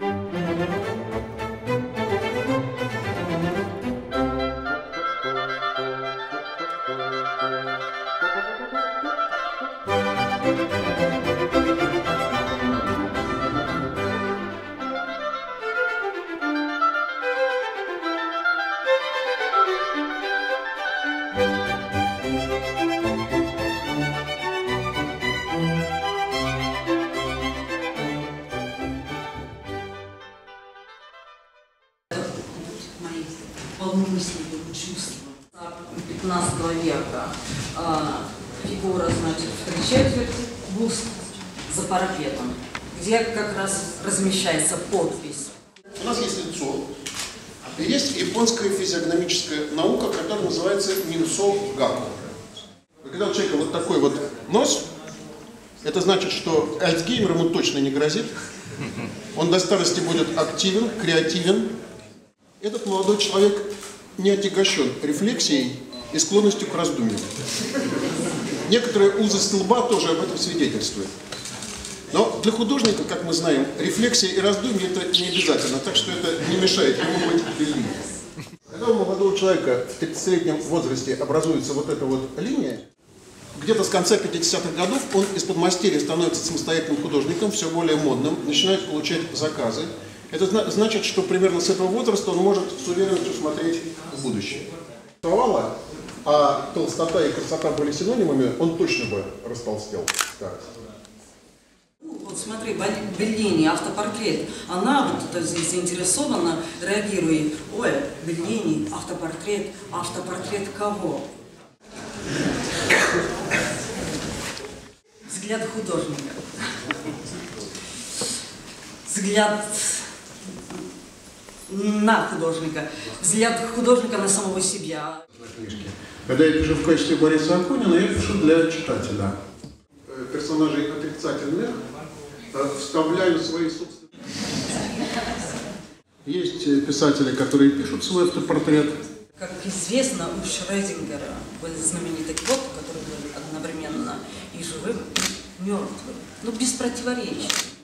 Полномысленные чувства 15 века. Фигура, значит, в 3/4, буст за парапетом, где как раз размещается подпись. У нас есть лицо, и есть японская физиогномическая наука, которая называется Нинсо-гаку. Когда у человека вот такой вот нос, это значит, что Альцгеймер ему точно не грозит. Он до старости будет активен, креативен. Этот молодой человек не отягощен рефлексией и склонностью к раздумью. Некоторые узы столба тоже об этом свидетельствуют. Но для художника, как мы знаем, рефлексия и раздумье – это не обязательно, так что это не мешает ему быть великим. Когда у молодого человека в 30-летнем возрасте образуется вот эта вот линия, где-то с конца 50-х годов он из подмастерья становится самостоятельным художником, все более модным, начинает получать заказы. Это значит, что примерно с этого возраста он может с уверенностью смотреть в будущее. А толстота и красота были синонимами, он точно бы растолстел. Вот смотри, Беллини, автопортрет. Она вот здесь заинтересована, реагирует. Ой, Беллини, автопортрет кого? Взгляд художника. Взгляд на художника. Взгляд художника на самого себя. Когда я пишу в качестве Бориса Акунина, я пишу для читателя. Персонажей отрицательных вставляю свои собственные. Есть писатели, которые пишут свой автопортрет. Как известно, у Шрёдингера был знаменитый кот, который был одновременно и живым, и мертвым, но без противоречий.